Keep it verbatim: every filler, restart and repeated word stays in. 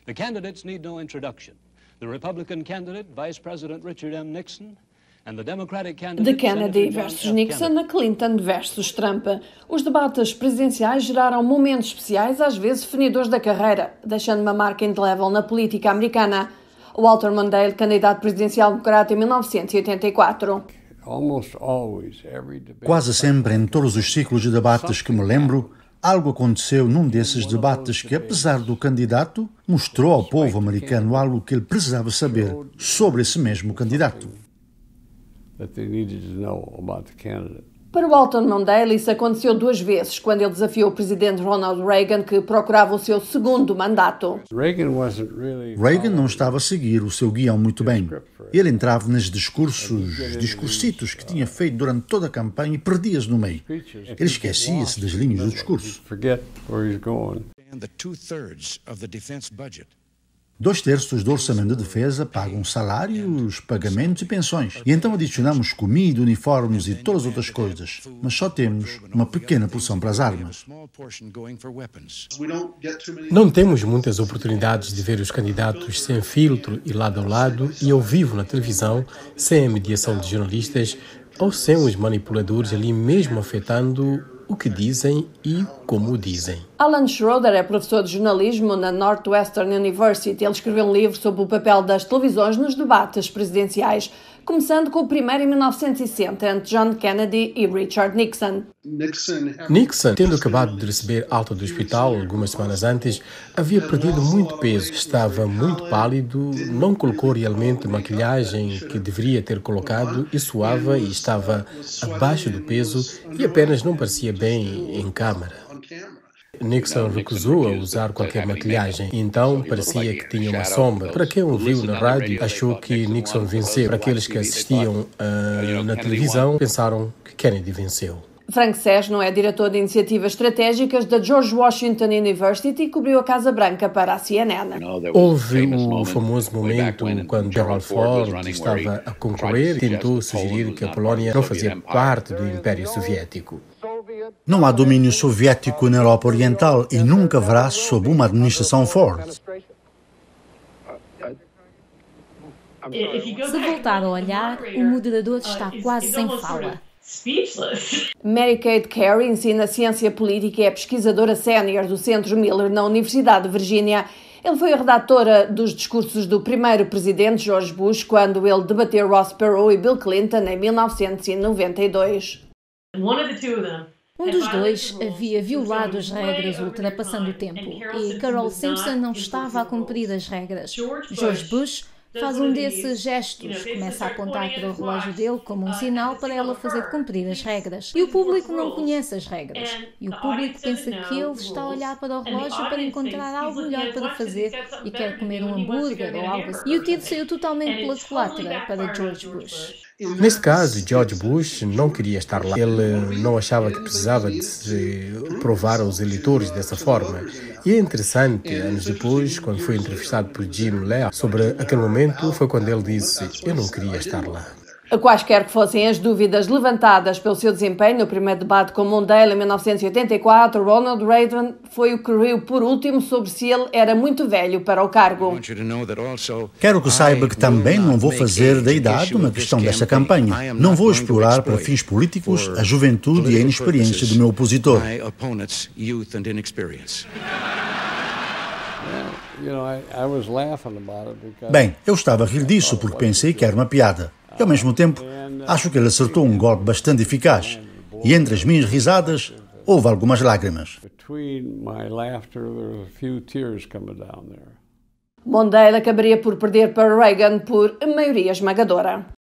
The candidates need no introduction. The Republican candidate, Vice President Richard M. Nixon, and the Democratic candidate, De Kennedy versus Nixon a Clinton versus Trump. Os debates presidenciais geraram momentos especiais, às vezes definidores da carreira, deixando uma marca indelével na política americana. Walter Mondale, candidato presidencial democrata em mil novecentos e oitenta e quatro. Quase sempre em todos os ciclos de debates que me lembro, algo aconteceu num desses debates que, apesar do candidato, mostrou ao povo americano algo que ele precisava saber sobre esse mesmo candidato. Para Walter Mondale, isso aconteceu duas vezes, quando ele desafiou o presidente Ronald Reagan, que procurava o seu segundo mandato. Reagan não estava a seguir o seu guião muito bem. Ele entrava nos discursos, discursitos que tinha feito durante toda a campanha e perdia-se no meio. Ele esquecia-se das linhas do discurso. Dois terços do orçamento de defesa pagam salários, pagamentos e pensões. E então adicionamos comida, uniformes e todas as outras coisas. Mas só temos uma pequena porção para as armas. Não temos muitas oportunidades de ver os candidatos sem filtro e lado a lado e ao vivo na televisão, sem a mediação de jornalistas ou sem os manipuladores ali mesmo afetando o que dizem e como o dizem. Alan Schroeder é professor de jornalismo na Northwestern University. Ele escreveu um livro sobre o papel das televisões nos debates presidenciais, começando com o primeiro em mil novecentos e sessenta, entre John Kennedy e Richard Nixon. Nixon, tendo acabado de receber alta do hospital algumas semanas antes, havia perdido muito peso, estava muito pálido, não colocou realmente a maquilhagem que deveria ter colocado e suava e estava abaixo do peso e apenas não parecia bem em câmara. Nixon recusou a usar qualquer maquilhagem, então parecia que tinha uma sombra. Para quem o viu na rádio, achou que Nixon venceu. Para aqueles que assistiam uh, na televisão, pensaram que Kennedy venceu. Frank Sesno é diretor de iniciativas estratégicas da George Washington University e cobriu a Casa Branca para a C N N. Houve o famoso momento quando Gerald Ford estava a concorrer e tentou sugerir que a Polónia não fazia parte do Império Soviético. Não há domínio soviético na Europa Oriental e nunca haverá sob uma administração Ford. Se voltar a olhar, o moderador está quase sem fala. Mary Kate Carey ensina ciência política e é pesquisadora sénior do Centro Miller na Universidade de Virgínia. Ele foi a redatora dos discursos do primeiro presidente George Bush quando ele debateu Ross Perot e Bill Clinton em mil novecentos e noventa e dois. Um dos dois havia violado as regras ultrapassando o tempo e Carol Simpson não estava a cumprir as regras. George Bush faz um desses gestos, começa a apontar para o relógio dele como um sinal para ela fazer cumprir as regras. E o público não conhece as regras. E o público pensa que ele está a olhar para o relógio para encontrar algo melhor para fazer e quer comer um hambúrguer ou algo assim. E o tiro saiu totalmente pela culatra para George Bush. Neste caso, George Bush não queria estar lá. Ele não achava que precisava de se provar aos eleitores dessa forma. E é interessante, anos depois, quando foi entrevistado por Jim Lehrer sobre aquele momento, foi quando ele disse: eu não queria estar lá. Quaisquer que fossem as dúvidas levantadas pelo seu desempenho no primeiro debate com Mondale em mil novecentos e oitenta e quatro, Ronald Reagan foi o que riu por último sobre se ele era muito velho para o cargo. Quero que saiba que também não vou fazer da idade uma questão desta campanha. Não vou explorar para fins políticos a juventude e a inexperiência do meu opositor. Bem, eu estava a rir disso porque pensei que era uma piada. E, ao mesmo tempo, acho que ele acertou um golpe bastante eficaz. E entre as minhas risadas, houve algumas lágrimas. Mondale acabaria por perder para Reagan por maioria esmagadora.